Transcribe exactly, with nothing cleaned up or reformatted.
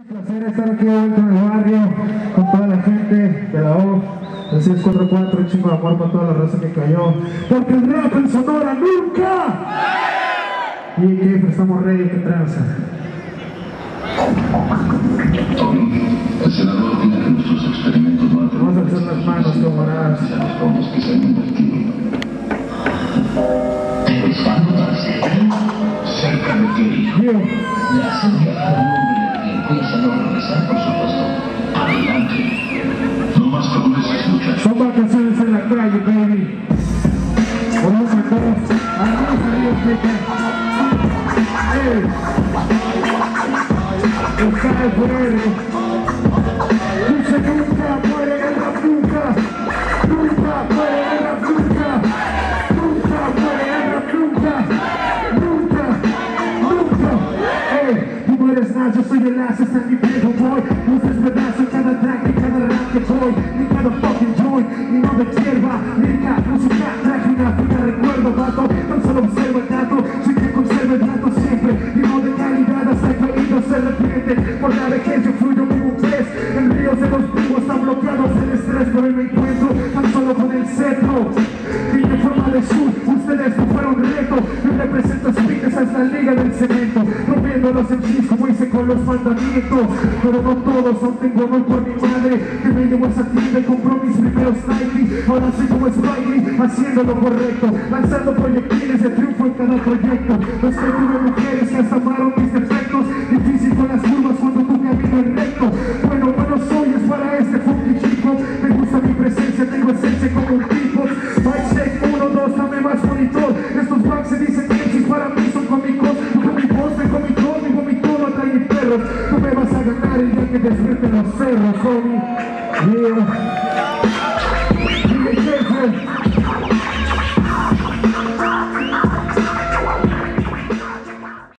Un placer estar aquí de vuelta en el barrio con toda la gente de la O. El seis cuatro cuatro, un chingo de amor para toda la raza que cayó. Porque el rap en Sonora nunca. Y que estamos ready, que tranza. El senador opina que nuestros experimentos no han Vamos a alzar las manos, camaradas. a los fondos que se han invertido. Cerca de ti. Yo. Le hacen viajar a un hombre que empieza a no regresar, por supuesto. Adelante. No más promesas, muchachos. Son vacaciones en la calle, baby. Vamos a todos. Adiós, adiós, chica. Hey. Está el fuego. Dice nunca muere el rap, nunca. Nunca muere el rap, nunca. Nunca muere el rap, nunca. Nunca, nunca. Hey, tú no eres nada, yo soy el as, está en mi viejo boy. Luces pedazos en cada track, en cada rap que voy. Ni cada fucking joint, ni no de hierba. Lírica, música, traje una fina recuerdo, vato. Tan solo observa el dato, soy quien conserva el dato siempre. Y no de calidad hasta que oído se arrepiente. Por la vejez yo fluyo como un pez. En ríos de los vivos están bloqueados el estrés, pero hoy me encuentro tan solo con el cetro. Vine en forma de sur, ustedes no fueron reto. Yo represento espines a esta liga del cemento, rompiendo los M Cs como hice con los mandamientos. Pero no todos, aún tengo honor por mi madre, que me llevó a esa tienda y compró mis primeros Nike. Ahora soy como Spidey, haciendo lo correcto, lanzando proyectiles de triunfo en cada proyecto. Los que tuve mujeres que hasta amaron mis defectos, difícil con las curvas cuando tu camino es recto. Bueno, bueno soy, es para este funky chico. Me gusta mi presencia, tengo esencia como un tipo. Mic check, uno, dos, dame más monitor. Estos backs se dicen que para mí son cómicos. Con mi voz, me comí todo, mi vomito, atrae mis perros. Tú me vas a ganar el día que despierten los cerros, homie. Yeah.